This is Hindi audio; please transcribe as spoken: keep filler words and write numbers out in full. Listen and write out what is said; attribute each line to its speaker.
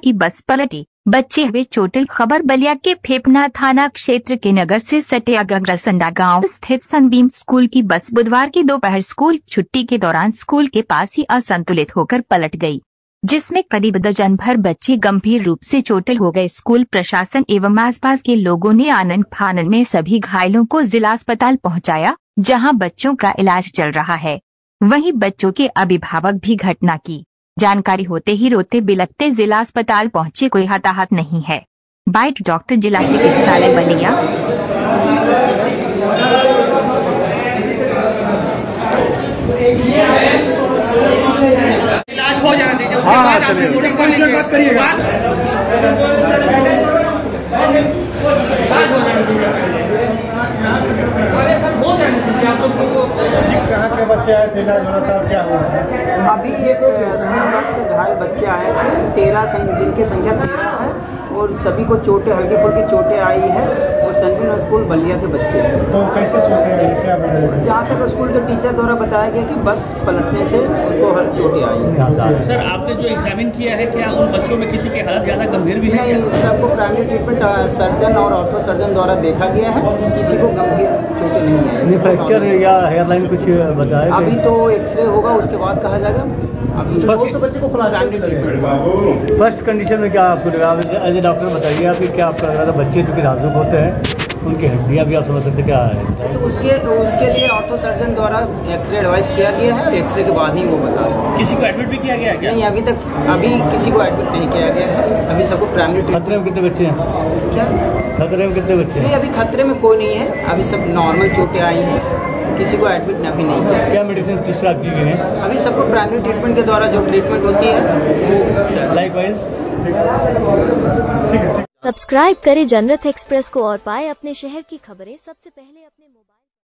Speaker 1: की बस पलटी, बच्चे हुए चोटिल। खबर बलिया के फेफना थाना क्षेत्र के नगर से सटे अगरसंडा गांव स्थित सनबीम स्कूल की बस बुधवार की दोपहर स्कूल छुट्टी के दौरान स्कूल के पास ही असंतुलित होकर पलट गई, जिसमें करीब दर्जन भर बच्चे गंभीर रूप से चोटिल हो गए। स्कूल प्रशासन एवं आसपास के लोगों ने आनन फानन में सभी घायलों को जिला अस्पताल पहुंचाया, जहां बच्चों का इलाज चल रहा है। वहीं बच्चों के अभिभावक भी घटना की जानकारी होते ही रोते बिलखते जिला अस्पताल पहुंचे। कोई हताहत नहीं है। बाइट डॉक्टर जिला चिकित्सालय बलिया।
Speaker 2: इलाज हो जाना दीजिए, उसके बाद आप रिपोर्टिंग कर लीजिए। बात करिएगा।
Speaker 3: कहाँ के बच्चे आए थे, क्या हुआ?
Speaker 4: अभी एक स्कूल बस से घायल बच्चे आए थे, तेरह जिनकी संख्या तेरह है और सभी को चोटें हल्की फुल्की चोटें आई है और सनबीम स्कूल बलिया के बच्चे हैं।
Speaker 3: तो कैसे चोटें आई, क्या बताया?
Speaker 4: जहाँ तक स्कूल के टीचर द्वारा बताया गया कि बस पलटने से उनको हर चोटें आई।
Speaker 5: सर, आपने जो एग्जामिन किया है, क्या उन बच्चों में किसी की हालत ज़्यादा गंभीर भी है?
Speaker 4: नहीं, सबको प्राइमरी ट्रीटमेंट सर्जन और ऑर्थो सर्जन द्वारा देखा गया है, किसी को गंभीर चोटें नहीं आई।
Speaker 3: फ्रैक्चर या हेयरलाइन कुछ बताया?
Speaker 4: अभी तो एक्सरे होगा, उसके बाद कहा जाएगा। अभी
Speaker 3: फर्स्ट बच्चे को फर्स्ट कंडीशन में क्या आपको लगा? एज ए डॉक्टर बताइए आपकी क्या आपको लग रहा था? बच्चे जो कि नाजुक होते हैं, उनकी हड्डियाँ भी आप समझ सकते क्या है?
Speaker 4: तो उसके उसके लिए ऑर्थो सर्जन द्वारा एक्सरे एडवाइस किया गया है, एक्सरे के बाद ही वो बता सकते।
Speaker 5: किसी को एडमिट भी किया गया है क्या?
Speaker 4: नहीं, अभी तक अभी किसी को एडमिट नहीं किया गया है। अभी सबको प्राइमरी।
Speaker 3: खतरे में कितने बच्चे हैं?
Speaker 4: क्या
Speaker 3: खतरे में कितने बच्चे हैं?
Speaker 4: नहीं, अभी खतरे में कोई नहीं है। अभी सब नॉर्मल चोटें आई हैं, किसी को एडमिट अभी नहीं किया।
Speaker 3: क्या मेडिसिन प्रिस्क्राइब की गई है?
Speaker 4: अभी सबको प्राइमरी ट्रीटमेंट के द्वारा जो ट्रीटमेंट होती है
Speaker 3: लाइकवाइज।
Speaker 6: सब्सक्राइब करें जनरत एक्सप्रेस को और पाए अपने शहर की खबरें सबसे पहले अपने मोबाइल